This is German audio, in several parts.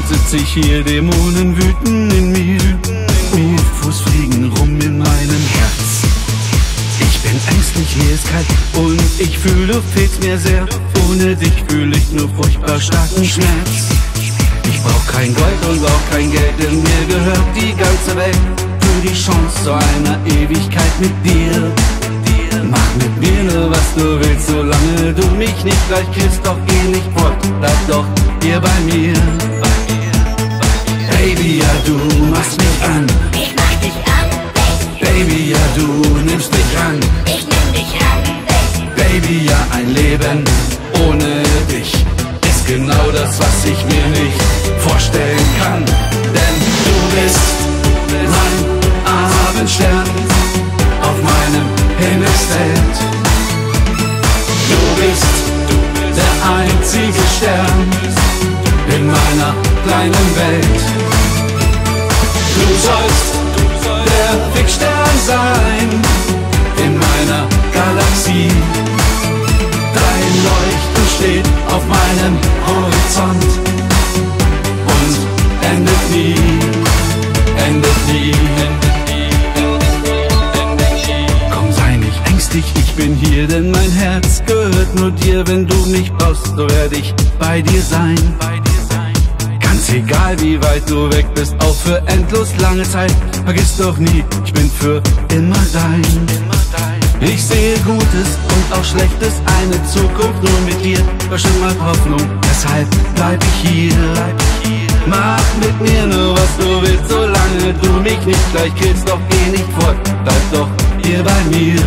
sitz ich hier, Dämonen wüten in mir. UFOs fliegen rum in meinem Herz. Ich bin ängstlich, mir ist kalt und ich fühle, du fehlst mir sehr. Ohne dich fühle ich nur furchtbar starken Schmerz. Ich brauch kein Gold und auch kein Geld, denn mir gehört die ganze Welt. Für die Chance zu einer Ewigkeit mit dir. Mach mit mir nur was du willst, solange du mich nicht gleich killst. Doch geh nicht fort, bleib doch hier bei mir. Baby, ja du machst mich an. Ich mach dich an, Baby, ja du nimmst mich an. ich nimm dich an, Baby, ja ein Leben ohne dich ist genau das, was ich mir nicht vorstellen kann. Denn du bist mein Abendstern auf meinem Himmelsfeld. Du bist der einzige Stern in meiner kleinen Welt. Du sollst der Fixstern sein in meiner Galaxie. Dein Leuchten steht auf meinem Horizont und endet nie, endet nie. Komm, sei nicht ängstlich, ich bin hier, denn mein Herz gehört nur dir. Wenn du mich brauchst, so werde ich bei dir sein. Ganz egal, wie weit du weg bist, auch für endlos lange Zeit. Vergiss doch nie, ich bin für immer dein. Ich sehe Gutes und auch Schlechtes, eine Zukunft nur mit dir. Bestimmt mal Hoffnung, deshalb bleib ich hier. Mach mit mir nur was du willst, solange du mich nicht gleich killst. Doch geh nicht fort, bleib doch hier bei mir.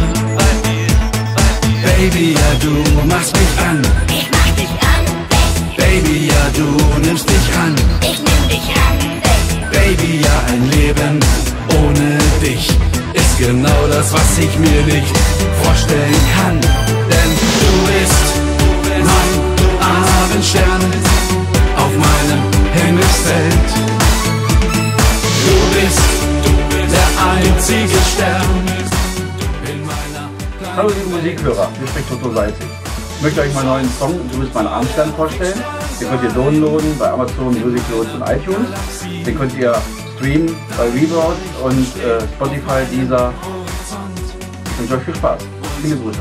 Baby, ja du machst mich an. ich mach dich an, Baby, ja du nimmst mich an. ich nimm dich an, Baby, ja ein Leben ohne dich ist genau das, was ich mir nicht vorstellen kann. Denn du bist mein Abendstern auf meinem Himmelsfeld. Du bist der einzige Stern in meiner kleinen Hallo liebe Musikhörer, hier spricht Toto Salzig. Ich möchte euch meinen neuen Song Du bist mein Abendstern vorstellen. Den könnt ihr downloaden bei Amazon Music Loads und iTunes. Den könnt ihr streamen bei Reverb und Spotify, Deezer. Ich wünsche euch viel Spaß. Viele Grüße.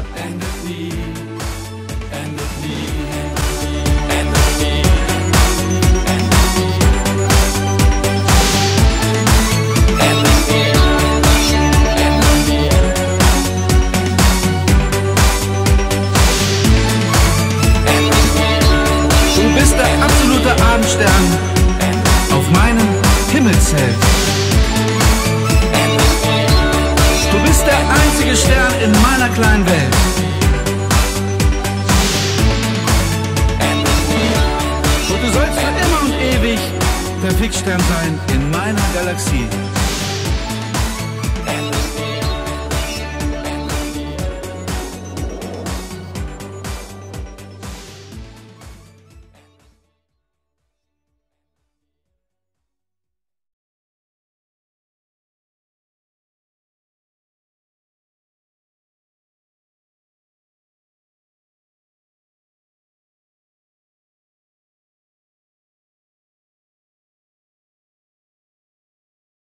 Du bist der absolute Abendstern auf meinem Himmelszelt. Du bist der einzige Stern in meiner kleinen Welt. Und du sollst für immer und ewig der Fixstern sein in meiner Galaxie.